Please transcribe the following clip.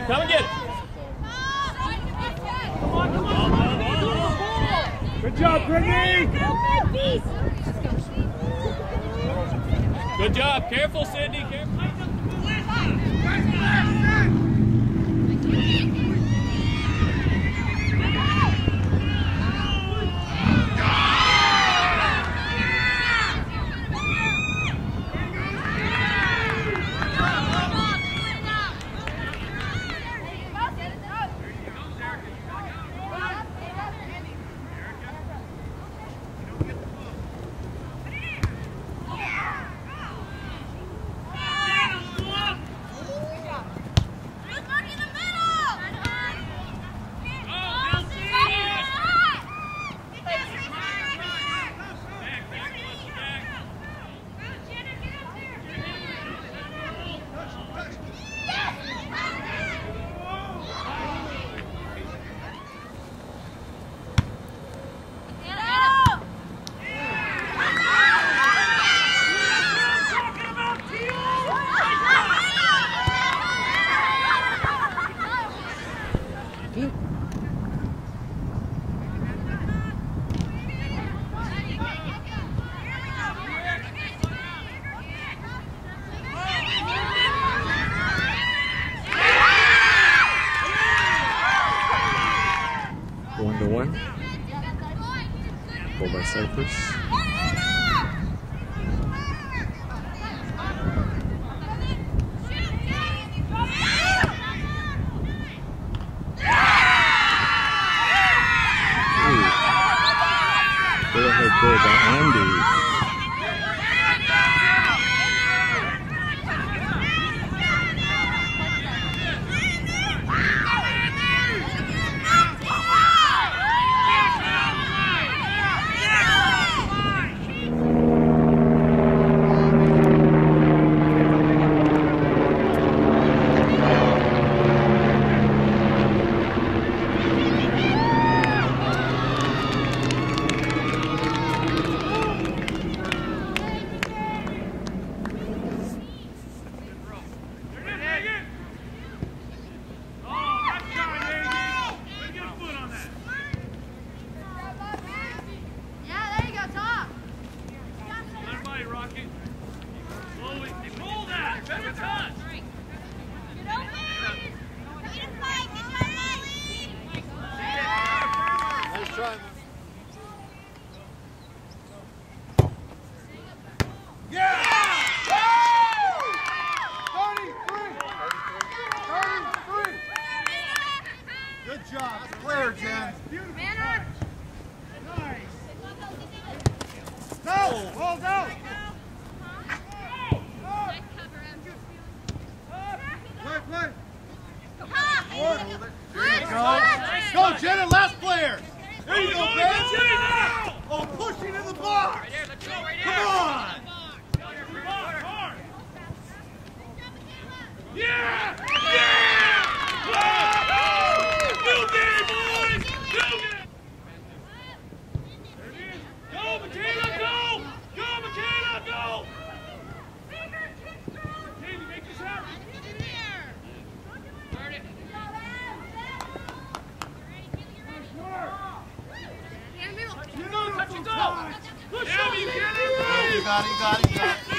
Come and get it. Good job, Brittany! Good job. Careful, Sydney. Careful. Goal by Cyprus. Go ahead, goal by Andy. Good job. Clear, Jen. Manner. Nice. Go! Hold out! Play, play. There you go. Go, Jenna, last player. There you go, Ben. Oh, pushing in the box. Come on. Yeah! Yeah! Go, Danny, boys! Go, go, Makayla, go! Go, Makayla, go! Danny, make this happen. You got it, you got it, you got it.